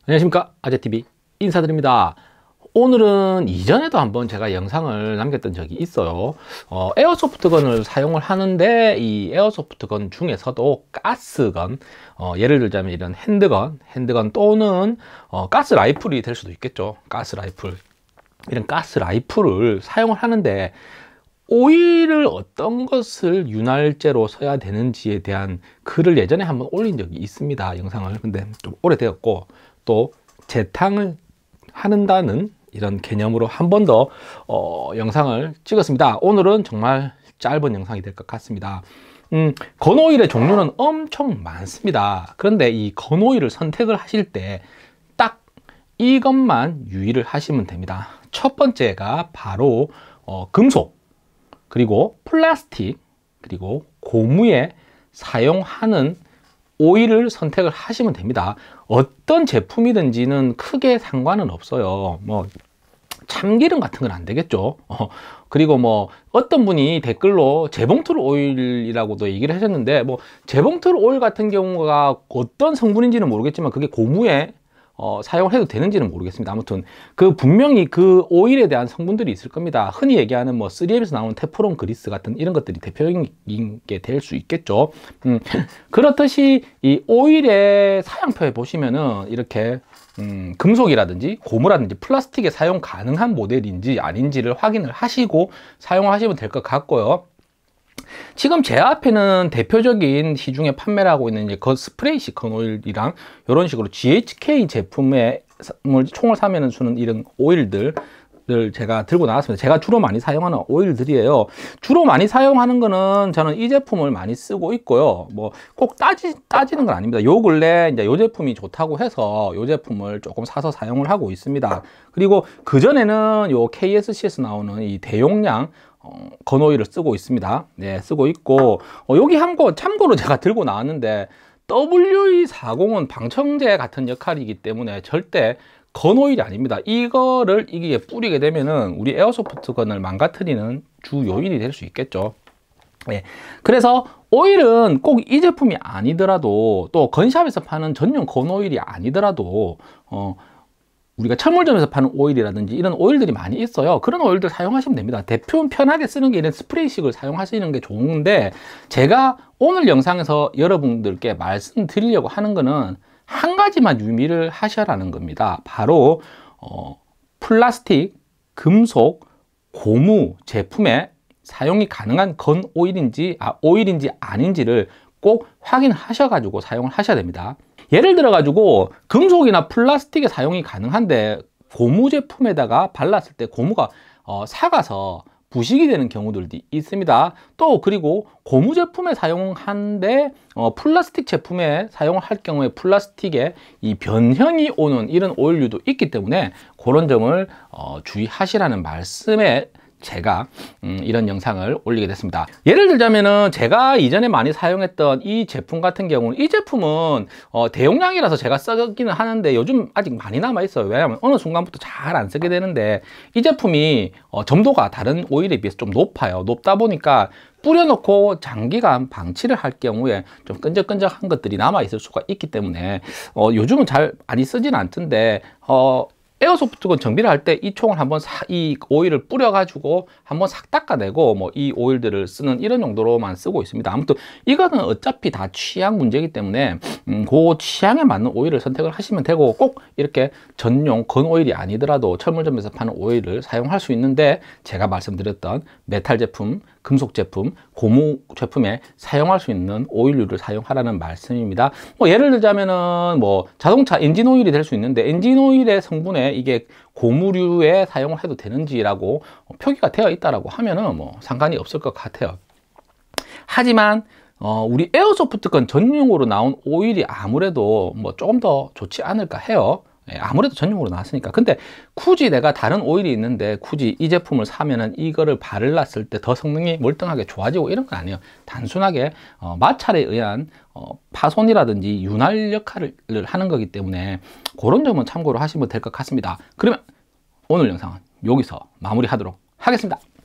안녕하십니까, 아재TV 인사드립니다. 오늘은 이전에도 한번 제가 영상을 남겼던 적이 있어요. 에어소프트건을 사용을 하는데 이 에어소프트건 중에서도 가스건, 예를 들자면 이런 핸드건 또는 가스 라이플이 될 수도 있겠죠. 가스 라이플, 이런 가스 라이플을 사용을 하는데 오일을 어떤 것을 윤활제로 써야 되는지에 대한 글을 예전에 한번 올린 적이 있습니다, 영상을. 근데 좀 오래되었고, 또 재탕을 한다는 이런 개념으로 한 번 더 영상을 찍었습니다. 오늘은 정말 짧은 영상이 될 것 같습니다. 건오일의 종류는 엄청 많습니다. 그런데 이 건오일을 선택을 하실 때 딱 이것만 유의를 하시면 됩니다. 첫 번째가 바로 금속, 그리고 플라스틱, 그리고 고무에 사용하는 오일을 선택을 하시면 됩니다. 어떤 제품이든지는 크게 상관은 없어요. 뭐 참기름 같은 건 안 되겠죠. 그리고 뭐 어떤 분이 댓글로 재봉틀 오일이라고도 얘기를 하셨는데, 뭐 재봉틀 오일 같은 경우가 어떤 성분인지는 모르겠지만 그게 고무에 사용을 해도 되는지는 모르겠습니다. 아무튼 분명히 그 오일에 대한 성분들이 있을 겁니다. 흔히 얘기하는 뭐 3M에서 나오는 테프론 그리스 같은 이런 것들이 대표적인 게 될 수 있겠죠. 그렇듯이 이 오일의 사양표에 보시면은 이렇게 금속이라든지 고무라든지 플라스틱에 사용 가능한 모델인지 아닌지를 확인을 하시고 사용하시면 될 것 같고요. 지금 제 앞에는 대표적인 시중에 판매를 하고 있는 이제 스프레이식 건오일이랑 이런 식으로 GHK 제품의 총을 사면은 주는 이런 오일들을 제가 들고 나왔습니다. 제가 주로 많이 사용하는 오일들이에요. 주로 많이 사용하는 거는 저는 이 제품을 많이 쓰고 있고요. 뭐 꼭 따지는 건 아닙니다. 요 근래 이제 요 제품이 좋다고 해서 요 제품을 조금 사서 사용을 하고 있습니다. 그리고 그 전에는 요 KSC에서 나오는 이 대용량 건오일을 쓰고 있습니다. 네, 쓰고 있고, 여기 한 거 참고로 제가 들고 나왔는데 WE40은 방청제 같은 역할이기 때문에 절대 건오일이 아닙니다. 이거를 이게 뿌리게 되면은 우리 에어소프트건을 망가뜨리는 주 요인이 될 수 있겠죠. 네, 그래서 오일은 꼭 이 제품이 아니더라도, 또 건샵에서 파는 전용 건오일이 아니더라도 우리가 철물점에서 파는 오일이라든지 이런 오일들이 많이 있어요. 그런 오일들 사용하시면 됩니다. 대표 편하게 쓰는 게 이런 스프레이식을 사용하시는 게 좋은데, 제가 오늘 영상에서 여러분들께 말씀드리려고 하는 거는 한 가지만 유의를 하셔라는 겁니다. 바로 플라스틱, 금속, 고무 제품에 사용이 가능한 건 오일인지 아닌지를 꼭 확인하셔 가지고 사용을 하셔야 됩니다. 예를 들어 가지고 금속이나 플라스틱에 사용이 가능한데 고무 제품에다가 발랐을 때 고무가 삭아서 부식이 되는 경우들도 있습니다. 또 그리고 고무 제품에 사용하는데 플라스틱 제품에 사용을 할 경우에 플라스틱에 이 변형이 오는 이런 오일류도 있기 때문에 그런 점을 주의하시라는 말씀에 제가 이런 영상을 올리게 됐습니다. 예를 들자면은 제가 이전에 많이 사용했던 이 제품 같은 경우는, 이 제품은 대용량이라서 제가 쓰기는 하는데 요즘 아직 많이 남아 있어요. 왜냐하면 어느 순간부터 잘 안 쓰게 되는데, 이 제품이 점도가 다른 오일에 비해서 좀 높아요. 높다 보니까 뿌려놓고 장기간 방치를 할 경우에 좀 끈적끈적한 것들이 남아 있을 수가 있기 때문에 요즘은 잘 많이 쓰진 않던데, 에어소프트건 정비를 할 때 이 총을 한번 이 오일을 뿌려 가지고 한번 싹 닦아내고 뭐 이 오일들을 쓰는 이런 용도로만 쓰고 있습니다. 아무튼 이거는 어차피 다 취향 문제이기 때문에 그 취향에 맞는 오일을 선택을 하시면 되고, 꼭 이렇게 전용 건 오일이 아니더라도 철물점에서 파는 오일을 사용할 수 있는데, 제가 말씀드렸던 메탈 제품, 금속 제품, 고무 제품에 사용할 수 있는 오일류를 사용하라는 말씀입니다. 뭐 예를 들자면은 뭐 자동차 엔진 오일이 될 수 있는데, 엔진 오일의 성분에 이게 고무류에 사용을 해도 되는지라고 표기가 되어 있다라고 하면은 뭐 상관이 없을 것 같아요. 하지만 우리 에어소프트건 전용으로 나온 오일이 아무래도 뭐 조금 더 좋지 않을까 해요. 아무래도 전용으로 나왔으니까. 근데 굳이 내가 다른 오일이 있는데 굳이 이 제품을 사면은 이거를 발랐을 때 더 성능이 월등하게 좋아지고 이런 건 아니에요. 단순하게 마찰에 의한 파손이라든지 윤활 역할을 하는 거기 때문에 그런 점은 참고로 하시면 될 것 같습니다. 그러면 오늘 영상은 여기서 마무리하도록 하겠습니다.